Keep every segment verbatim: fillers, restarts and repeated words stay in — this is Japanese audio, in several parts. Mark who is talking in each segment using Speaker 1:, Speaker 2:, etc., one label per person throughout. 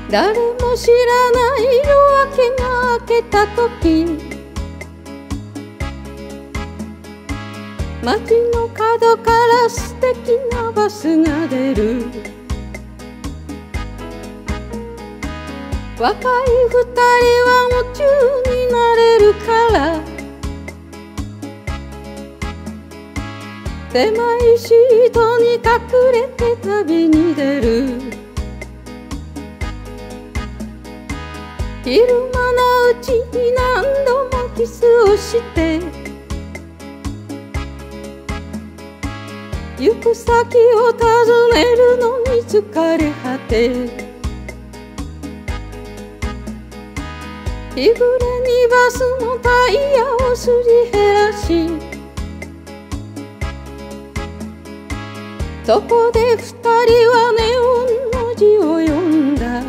Speaker 1: 誰も知らない夜明けが明けた時、街の角から素敵なバスが出る。若い二人は夢中になれるから、狭いシートに隠れて旅に出る。昼間のうちに何度もキスをして、行く先を尋ねるのに疲れ果て、日暮れにバスのタイヤをすり減らし、そこで二人はネオンの字を読んだ。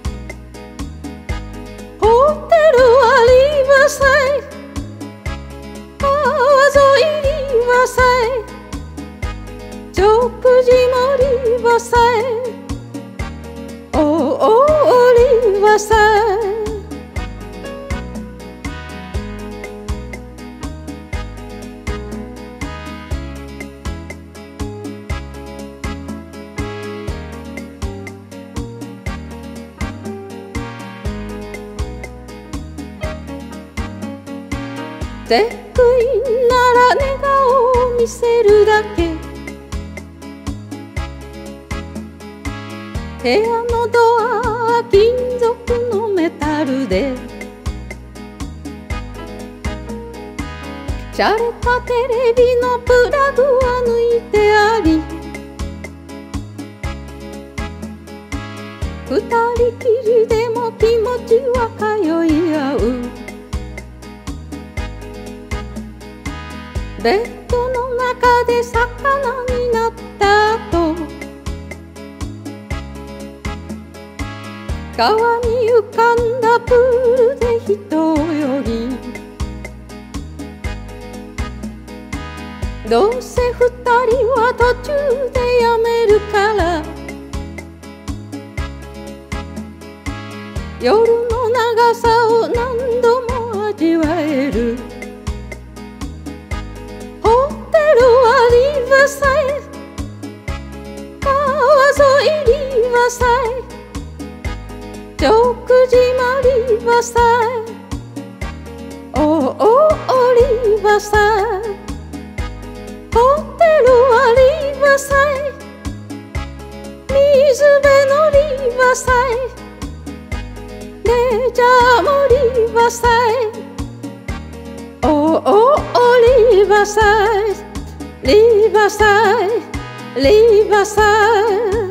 Speaker 1: ホテルはリバサイド、川沿いリバサイド、食事もリバサイド、おおリバサイド。チェックインなら寝顔を見せるだけ。部屋のドアは金属のメタルで、洒落たテレビのプラグは抜いてあり、二人きりでも気持ちは通い合う。ベッドの中で魚になった後、川に浮かんだプールで一泳ぎ。どうせ二人は途中でやめるから、夜の長さを何度も味わえる。リバサイド、川沿いリバサイド、食事もリバサイド、おおリバサイド、ホテルはリバサイド、水辺のリバサイド、レジャーもリバサイド、おおリバサイド、リバサイド、リバサイド。